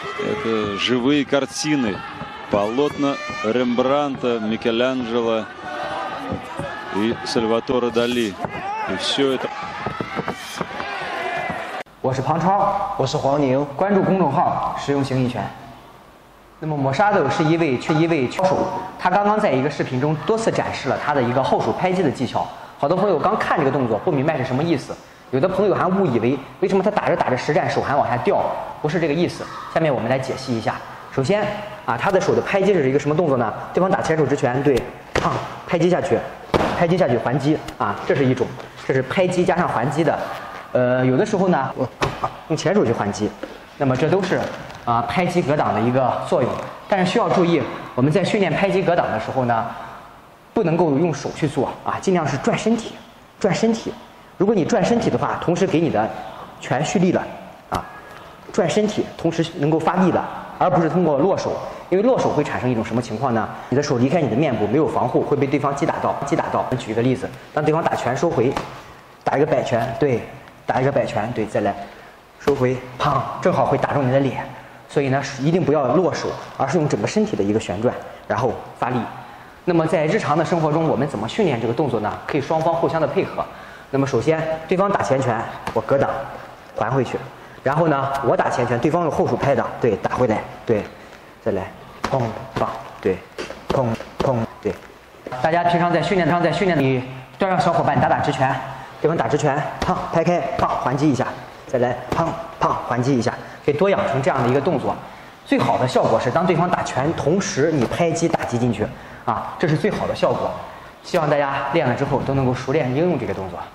Это живые картины, полотна Рембрандта, Микеланджело и Сальваторе Дали. И все это. 我是庞超， 我是黄宁， 关注公众号“实用形意拳”。那么抹沙斗是一位高手，他刚刚在一个视频中多次展示了他的一个后手拍击的技巧。好多朋友刚看这个动作不明白是什么意思，有的朋友还误以为为什么他打着实战手还往下掉，不是这个意思。下面我们来解析一下。首先啊，他的手的拍击是一个什么动作呢？对方打前手直拳，对，砰，拍击下去还击啊，这是一种，这是拍击加上还击的。有的时候呢，用前手去还击，那么这都是拍击格挡的一个作用。但是需要注意，我们在训练拍击格挡的时候呢，不能够用手去做啊，尽量是转身体。如果你转身体的话，同时给你的拳蓄力了啊，转身体同时能够发力了，而不是通过落手。因为落手会产生一种什么情况呢？你的手离开你的面部，没有防护，会被对方击打到。举一个例子，当对方打拳收回，打一个摆拳，对。打一个摆拳，对，再来收回，砰，正好会打中你的脸。所以呢，一定不要落手，而是用整个身体的一个旋转，然后发力。那么在日常的生活中，我们怎么训练这个动作呢？可以双方互相的配合。那么首先，对方打前拳，我格挡，还回去。然后呢，我打前拳，对方用后手拍挡，对，打回来，对，再来，砰，棒，对，砰，对。大家平常在训练里多让小伙伴打直拳。对方打直拳，砰，拍开，砰，还击一下，再来，砰，还击一下，可以多养成这样的一个动作。最好的效果是当对方打拳，同时你拍击打击进去，啊，这是最好的效果。希望大家练了之后都能够熟练应用这个动作。